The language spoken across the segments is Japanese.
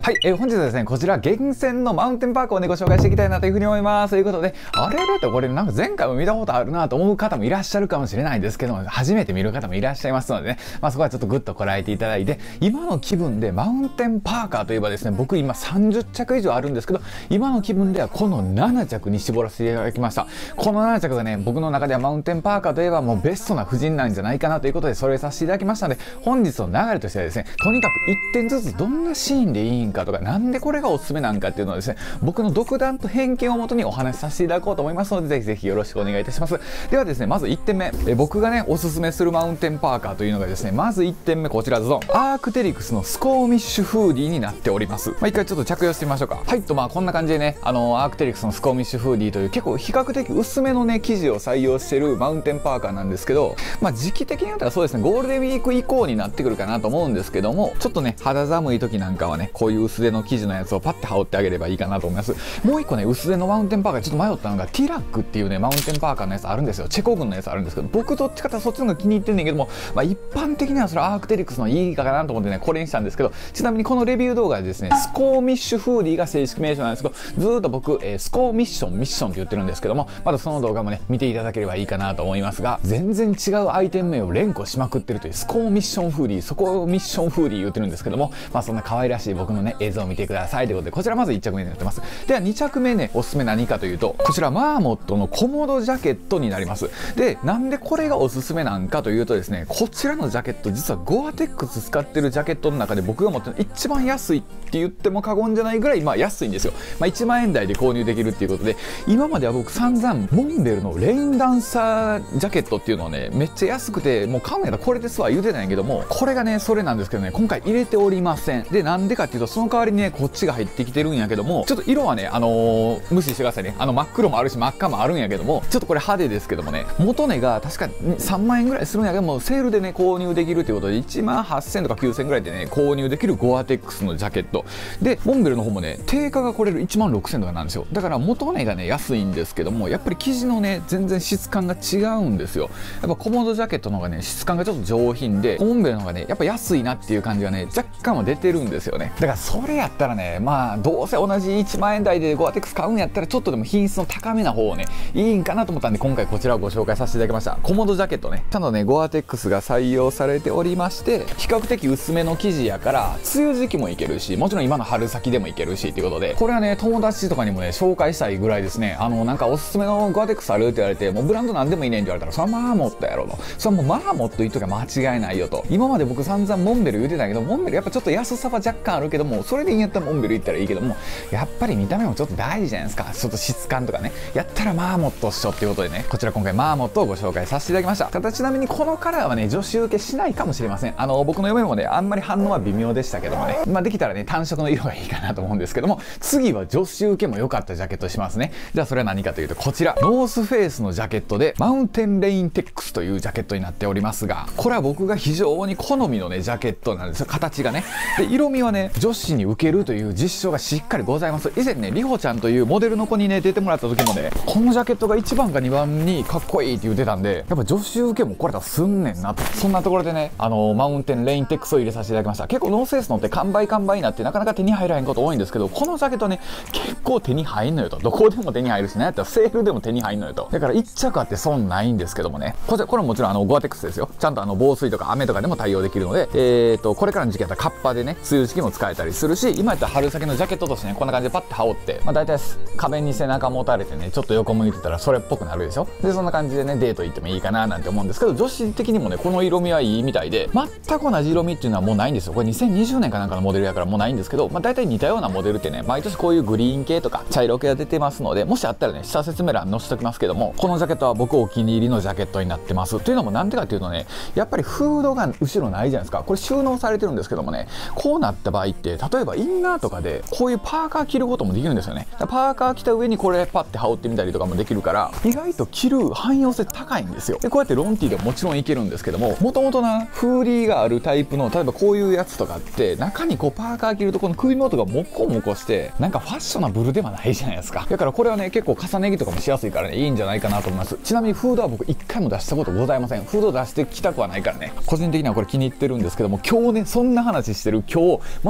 はい、本日はですね、こちら厳選のマウンテンパークをね、ご紹介していきたいなというふうに思います。ということで、あれとこれなんか前回も見たことあるなと思う方もいらっしゃるかもしれないですけども、初めて見る方もいらっしゃいますのでね、そこはちょっとグッとこらえていただいて、今の気分でマウンテンパーカーといえばですね、僕今30着以上あるんですけど、今の気分ではこの7着に絞らせていただきました。この7着がね、僕の中ではマウンテンパーカーといえばもうベストな布陣なんじゃないかなということで、それさせていただきましたので、本日の流れとしてはですね、とにかく1点ずつどんなシーンでいいんかとか、なんでこれがおすすめなんかっていうのをですね、僕の独断と偏見をもとにお話しさせていただこうと思いますので、ぜひぜひよろしくお願いいたします。ではですね、まず1点目、僕がね、おすすめするマウンテンパーカーというのがですね、まず1点目こちらゾーン、アークテリクスのスコーミッシュフーディーになっております。一回ちょっと着用してみましょうか。はいと、こんな感じでね、アークテリクスのスコーミッシュフーディーという結構比較的薄めのね、生地を採用しているマウンテンパーカーなんですけど、時期的に言ったらそうですね、ゴールデンウィーク以降になってくるかなと思うんですけども、ちょっとね、肌寒い時なんかはね、こういう薄手の生地のやつをパッて羽織ってあげればいいかなと思います。もう一個ね、薄手のマウンテンパーカーちょっと迷ったのが、ティラックっていうね、マウンテンパーカーのやつあるんですよ。チェコ軍のやつあるんですけど、僕どっちかとそっちの方が気に入ってんねんけども、一般的にはそれアークテリクスのいいかなと思ってね、これにしたんですけど、ちなみにこのレビュー動画でですね、スコーミッシュフーディーが正式名称なんですけど、ずーっと僕、スコーミッションって言ってるんですけども、まだその動画もね、見ていただければいいかなと思いますが、全然違うアイテム名を連呼しまくってるというスコーミッションフーディー、スコーミッションフーディー言ってるんですけども、そんな可愛らしい僕のね、映像を見てくださいということで、こちらまず1着目になってます。では2着目ね、おすすめ何かというと、こちらマーモットのコモドジャケットになります。で、なんでこれがおすすめなんかというとですね、こちらのジャケット、実はゴアテックス使ってるジャケットの中で僕が持ってる一番安いって言っても過言じゃないぐらい安いんですよ。1万円台で購入できるっていうことで、今までは僕散々モンベルのレインダンサージャケットっていうのをね、めっちゃ安くて、もう買うんやったらこれですわ言うてたんやけども、これがね、それなんですけどね、今回入れておりません。で、なんでかっていうと、その代わりにね、こっちが入ってきてるんやけども、ちょっと色はね、無視してくださいね。真っ黒もあるし真っ赤もあるんやけども、ちょっとこれ派手ですけどもね、元値が確か3万円ぐらいするんやけども、セールでね、購入できるということで、1万8000とか9000ぐらいでね、購入できるゴアテックスのジャケット。で、モンベルの方もね、定価がこれる1万6000とかなんですよ。だから元値がね、安いんですけども、やっぱり生地のね、全然質感が違うんですよ。やっぱコモドジャケットの方がね、質感がちょっと上品で、モンベルの方がね、やっぱ安いなっていう感じがね、若干は出てるんですよね。だからそれやったらね、どうせ同じ1万円台でゴアテックス買うんやったら、ちょっとでも品質の高めな方をね、いいんかなと思ったんで、今回こちらをご紹介させていただきました。コモドジャケットね、ちゃんとね、ゴアテックスが採用されておりまして、比較的薄めの生地やから、梅雨時期もいけるし、もちろん今の春先でもいけるしっていうことで、これはね、友達とかにもね、紹介したいぐらいですね。なんかおすすめのゴアテックスあるって言われて、もうブランドなんでもいいねんって言われたら、それはマーモットやろと。それはもうマーモット言っときゃ間違いないよと。今まで僕散々モンベル言うてたけど、モンベルやっぱちょっと安さは若干あるけども、それでいいんやったらモンベル言ったらいいけども、やっぱり見た目もちょっと大事じゃないですか。ちょっと質感とかね。やったらマーモットっしょっていうことでね、こちら今回マーモットをご紹介させていただきました。ただちなみにこのカラーはね、女子受けしないかもしれません。僕の嫁もね、あんまり反応は微妙でしたけどもね、できたらね、単色の色がいいかなと思うんですけども、次は女子受けも良かったジャケットしますね。じゃあそれは何かというと、こちら、ノースフェイスのジャケットで、マウンテンレインテックスというジャケットになっておりますが、これは僕が非常に好みのね、ジャケットなんですよ。形がね。で、色味はね、女子に受けるという実証がしっかりございます。以前ね、りほちゃんというモデルの子にね、出てもらった時もね、このジャケットが1番か2番にかっこいいって言ってたんで、やっぱ女子受けもこれだすんねんなと。そんなところでね、マウンテンレインテックスを入れさせていただきました。結構ノースフェイスのって完売になってなかなか手に入らへんこと多いんですけど、このジャケットね、結構手に入んのよと。どこでも手に入るしね、やったらセールでも手に入んのよと。だから1着あって損ないんですけどもね。これもちろんゴアテックスですよ。ちゃんと防水とか雨とかでも対応できるので、これからの時期やったらカッパでね、梅雨時期も使えたりするし、今やったら春先のジャケットとしてね、こんな感じでパッて羽織って、大体壁に背中持たれてね、ちょっと横向いてたらそれっぽくなるでしょ。で、そんな感じでね、デート行ってもいいかななんて思うんですけど、女子的にもね、この色味はいいみたいで、全く同じ色味っていうのはもうないんですよ。これ2020年かなんかのモデルやからもうないんですけど、大体似たようなモデルってね、毎年こういうグリーン系とか茶色系が出てますので、もしあったらね、下説明欄載せておきますけども、このジャケットは僕お気に入りのジャケットになってます。というのもなんでかっていうとね、やっぱりフードが後ろないじゃないですか。これ収納されてるんですけどもね、こうなった場合って、例えばインナーとかでこういうパーカー着ることもできるんですよね。パーカー着た上にこれパッて羽織ってみたりとかもできるから、意外と着る汎用性高いんですよ。で、こうやってロンティーでももちろんいけるんですけども、もともとなフーリーがあるタイプの、例えばこういうやつとかって中にこうパーカー着るとこの首元がモコモコしてなんかファッショナブルではないじゃないですか。だからこれはね、結構重ね着とかもしやすいからね、いいんじゃないかなと思います。ちなみにフードは僕1回も出したことございません。フード出してきたくはないからね、個人的にはこれ気に入ってるんですけども、今日ね、そんな話してる今日まさにこ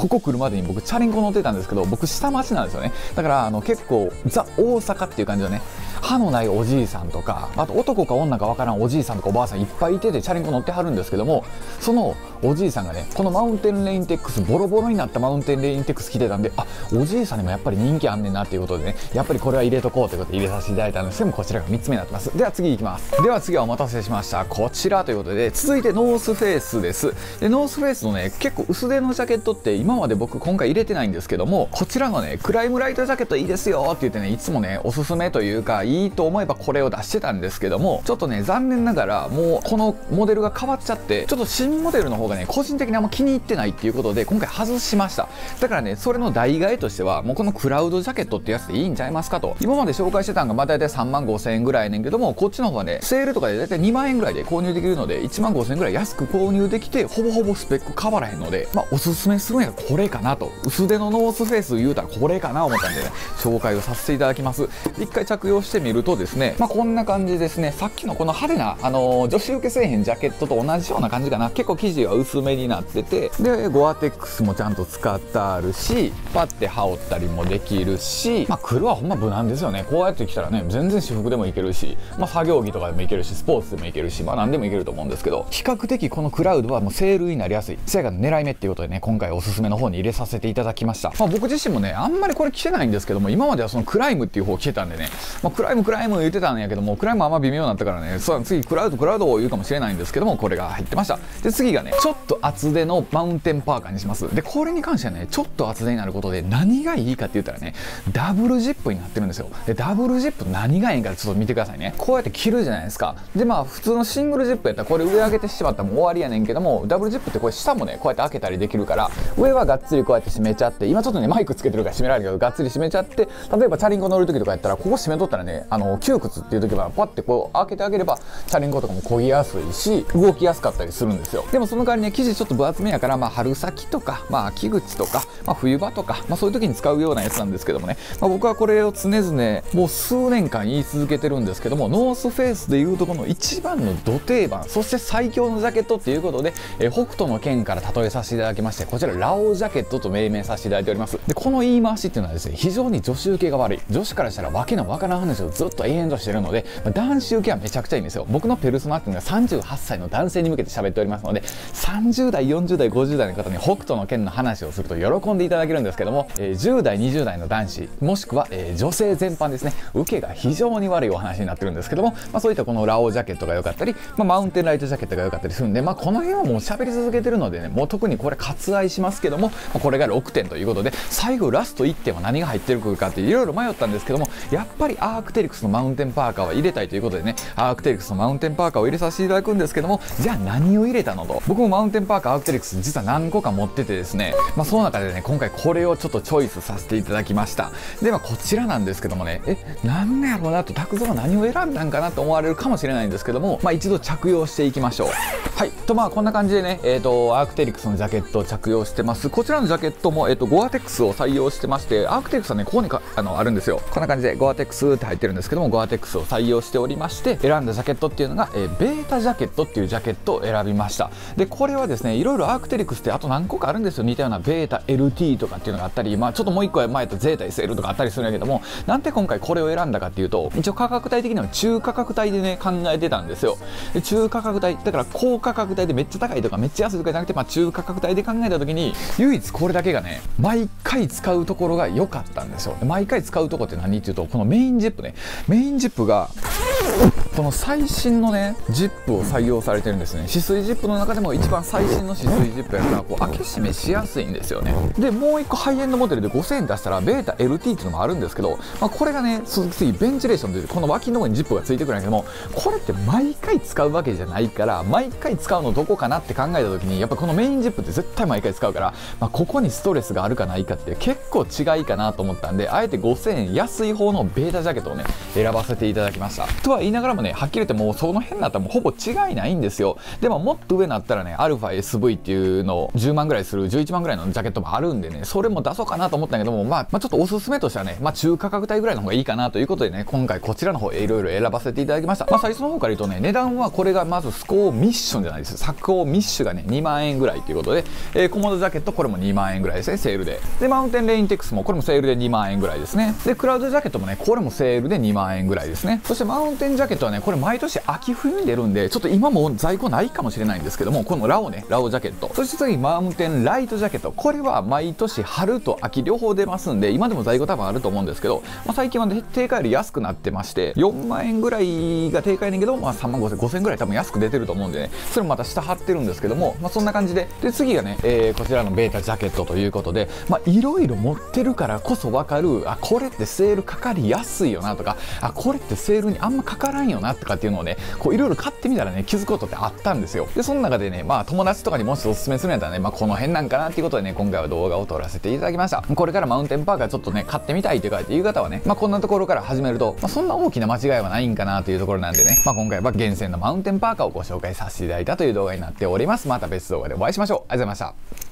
こ来るまでに僕チャリンコ乗ってたんですけど、僕下町なんですよね。だから結構ザ大阪っていう感じのね、歯のないおじいさんとか、あと男か女かわからんおじいさんとかおばあさんいっぱいいててチャリンコ乗ってはるんですけども、そのおじいさんがね、このマウンテンレインテックス、ボロボロになったマウンテンレインテックス着てたんで、あ、おじいさんにもやっぱり人気あんねんなっていうことでね、やっぱりこれは入れとこうということで入れさせていただいたんですけども、こちらが3つ目になってます。では次いきます。では次はお待たせしました、こちらということで、続いてノースフェイスです。でノースフェイスのね、結構薄手のジャケットって今まで僕今回入れてないんですけども、こちらのねクライムライトジャケットいいですよって言ってね、いつもねおすすめというかいいと思えばこれを出してたんですけども、ちょっとね残念ながらもうこのモデルが変わっちゃって、ちょっと新モデルの方がね個人的にあんま気に入ってないっていうことで今回外しました。だからねそれの代替えとしてはもうこのクラウドジャケットってやつでいいんちゃいますかと。今まで紹介してたのが大体3万5000円ぐらいやねんけども、こっちの方はねセールとかで大体2万円ぐらいで購入できるので、1万5000円ぐらい安く購入できて、ほぼほぼスペック変わらへんので、おすすめするんやこれかなと。薄手のノースフェイス言うたらこれかな思ったんでね、紹介をさせていただきます。一回着用してみるとですね、こんな感じですね。さっきのこの派手な女子受けせえへんジャケットと同じような感じかな。結構生地は薄めになってて、でゴアテックスもちゃんと使ってあるし、パッて羽織ったりもできるし、黒はほんま無難ですよね。こうやって着たらね全然私服でもいけるし、作業着とかでもいけるし、スポーツでもいけるし、何でもいけると思うんですけど、比較的このクラウドはもうセールになりやすい、せやから狙い目っていうことでね、今回おすすめの方に入れさせていただきました。僕自身もねあんまりこれ着てないんですけども、今まではそのクライムっていう方を着てたんでね、クライム言ってたんやけども、クライムあんま微妙になったからね、次クラウドを言うかもしれないんですけども、これが入ってました。で次がねちょっと厚手のマウンテンパーカーにします。でこれに関してはねちょっと厚手になることで何がいいかって言ったらね、ダブルジップになってるんですよ。でダブルジップ何がいいかちょっと見てくださいね。こうやって着るじゃないですか。で普通のシングルジップやったらこれ上上げてしまったらもう終わりやねんけども、ダブルジップってこれ下もねこうやって開けたりできるから、上はがっつりこうやって閉めちゃって、今ちょっとねマイクつけてるから閉められるけど、がっつり閉めちゃって、例えばチャリンコ乗る時とかやったらここ閉めとったらね、窮屈っていう時はパッてこう開けてあげればチャリンコとかも漕ぎやすいし動きやすかったりするんですよ。でもその代わりね生地ちょっと分厚めやから、春先とか秋口とか、冬場とか、そういう時に使うようなやつなんですけどもね、僕はこれを常々もう数年間言い続けてるんですけども、ノースフェイスでいうとこの一番のド定番、そして最強のジャケットっていうことで、北斗の拳から例えさせていただきまして、こちらラオウジャケットと命名させていただいております。でこの言い回しっていうのはですね、非常に女子受けが悪い、女子からしたらわけのわからん話をずっと延々としてるので、男子受けはめちゃくちゃいいんですよ。僕のペルソナっていうのが38歳の男性に向けて喋っておりますので、30代40代50代の方に北斗の拳の話をすると喜んでいただけるんですけども、10代20代の男子もしくは、女性全般ですね、受けが非常に悪いお話になってるんですけども、そういったこのラオウジャケットが良かったり、マウンテンライトジャケットが良かったりするんで、この辺はもう喋り続けてるのでね、もう特にこれ割愛しますけども、これが6点ということで、最後ラスト1点は何が入ってるかっていろいろ迷ったんですけども、やっぱりアークテリクスのマウンテンパーカーは入れたいということでね、アークテリクスのマウンテンパーカーを入れさせていただくんですけども、じゃあ何を入れたのと。僕もマウンテンパーカーアークテリクス実は何個か持っててですね、その中でね今回これをちょっとチョイスさせていただきました。でこちらなんですけどもね、なんやろうなと、拓蔵は何を選んだんかなと思われるかもしれないんですけども、一度着用していきましょう。はいとこんな感じでね、アークテリクスのジャケットを着用してます。こちらのジャケットも、ゴアテックスを採用してまして、アークテリクスはねここにあるんですよ。こんな感じでゴアテックスって入ってるんですけども、ゴアテックスを採用しておりまして、選んだジャケットっていうのが、ベータジャケットっていうジャケットを選びました。でこれはですね、いろいろアークテリクスってあと何個かあるんですよ。似たようなベータ LT とかっていうのがあったり、ちょっともう一個前とゼータ SL とかあったりするんやけども、なんで今回これを選んだかっていうと、一応価格帯的には中価格帯でね考えてたんですよ。で中価格帯だから高価格帯でめっちゃ高いとかめっちゃ安いとかじゃなくて、中価格帯で考えた時に唯一これだけがね毎回使うところが良かったんですよ。毎回使うところって何っていうと、このメインジップね、メインジップがこの最新のねジップを採用されてるんですね。止水ジップの中でも一番最新の止水ジップやから開け閉めしやすいんですよね。でもう一個ハイエンドモデルで5000円出したらベータ LT っていうのもあるんですけど、これがね次ベンチレーションでこの脇の方にジップがついてくるんやけども、これって毎回使うわけじゃないから、毎回使うのどこかなって考えた時に、やっぱこのメインジップって絶対毎回使うから、ここにストレスがあるかないかって結構違いかなと思ったんで、あえて5000円安い方のベータジャケットをね選ばせていただきました。とはい言いながらもね、はっきり言ってもうその辺になったらもうほぼ違いないんですよ。でももっと上になったらね、アルファ SV っていうの10万ぐらいする11万ぐらいのジャケットもあるんでね、それも出そうかなと思ったんだけども、まあちょっとおすすめとしてはね、中価格帯ぐらいの方がいいかなということでね、今回こちらの方いろいろ選ばせていただきました。最初の方から言うとね、値段はこれがまずスコーミッションじゃないです。サコーミッシュがね、2万円ぐらいということで、コモドジャケットこれも2万円ぐらいですね、セールで。で、マウンテンレインテックスもこれもセールで2万円ぐらいですね。で、クラウドジャケットもね、これもセールで2万円ぐらいですね。そしてマウンテンジャケットはね、これ毎年秋冬に出るんで、ちょっと今も在庫ないかもしれないんですけども、このラオジャケット。そして次、マウンテンライトジャケット。これは毎年春と秋両方出ますんで、今でも在庫多分あると思うんですけど、最近はね、定価より安くなってまして、4万円ぐらいが定価やねんけど、3万5千、5千ぐらい多分安く出てると思うんでね、それもまた下張ってるんですけども、そんな感じで、で、次がね、こちらのベータジャケットということで、いろいろ持ってるからこそわかる、これってセールかかりやすいよなとか、これってセールにあんまかからんよなとかっていうのをね、こういろいろ買ってみたらね、気づくことってあったんですよ。で、その中でね、友達とかにもしおすすめするんやったらね、この辺なんかなっていうことでね、今回は動画を撮らせていただきました。これからマウンテンパーカーちょっとね、買ってみたいという方はね、こんなところから始めると、そんな大きな間違いはないんかなというところなんでね、今回は厳選のマウンテンパーカーをご紹介させていただいたという動画になっております。また別動画でお会いしましょう。ありがとうございました。